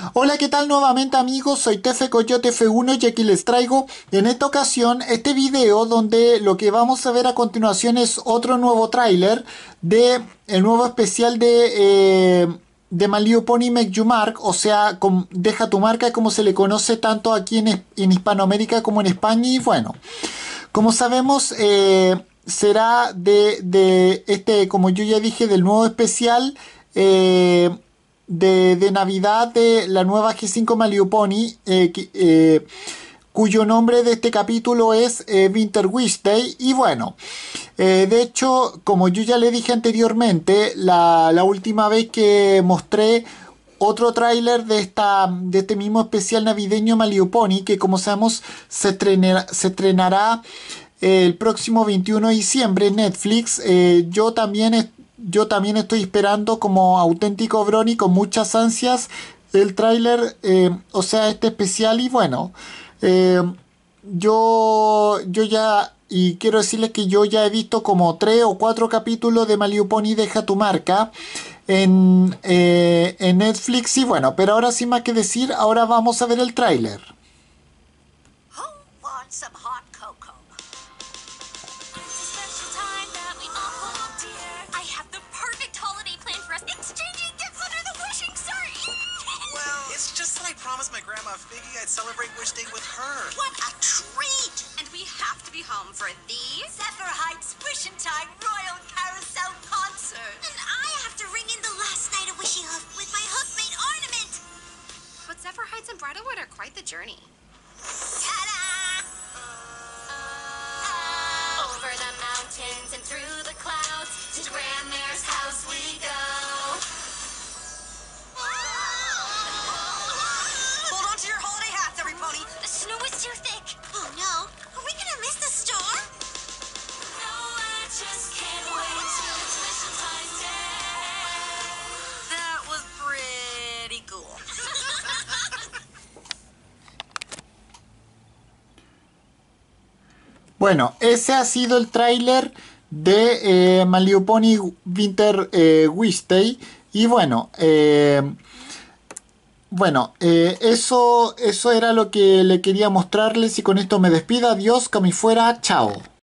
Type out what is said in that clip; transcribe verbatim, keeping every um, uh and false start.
Hola, ¿qué tal nuevamente amigos? Soy Tefe Coyote F uno y aquí les traigo en esta ocasión este video donde lo que vamos a ver a continuación es otro nuevo tráiler de el nuevo especial de, eh, de My Little Pony Make You Mark, o sea, con, deja tu marca, como se le conoce tanto aquí en, en Hispanoamérica como en España. Y bueno, como sabemos, eh, será de, de este, como yo ya dije, del nuevo especial eh, de, de Navidad de la nueva G cinco My Little Pony, eh, que, eh, cuyo nombre de este capítulo es eh, Winter Wish Day. Y bueno, eh, de hecho, como yo ya le dije anteriormente, la, la última vez que mostré otro tráiler de esta de este mismo especial navideño My Little Pony, que como sabemos se estrenará, se estrenará eh, el próximo veintiuno de diciembre en Netflix. Eh, yo también yo también estoy esperando como auténtico Brony con muchas ansias el tráiler, eh, o sea, este especial. Y bueno, eh, yo yo ya y quiero decirles que yo ya he visto como tres o cuatro capítulos de My Little Pony Deja tu marca en, eh, en Netflix. Y bueno, pero ahora sin más que decir, ahora vamos a ver el tráiler. Who wants some hot cocoa? It's a special time that we all hold dear. I have the perfect holiday plan for us, exchanging gifts under the wishing star. Well, it's just that I promised my grandma Figgy I'd celebrate Wish Day with her. What a treat! And we have to be home for the Zephyr Heights Wishing Time Royal Carousel Concert. And I have to ring in the last night of Wishy Hoof with my hoof-made ornament. But Zephyr Heights and Bridalwood are quite the journey. Ta-da! Over the mountains and through the clouds, to Grandmare's house we go. Hold on to your holiday hats, every pony. The snow is too thick. Oh no, are we gonna miss the storm? No, I just can't wait till it's Wishing Time Day. That was pretty cool. Bueno, ese ha sido el tráiler de eh, My Little Pony Winter eh, Wish Day. Y bueno, eh, bueno, eh, eso, eso era lo que le quería mostrarles, y con esto me despido. Adiós, como fuera, chao.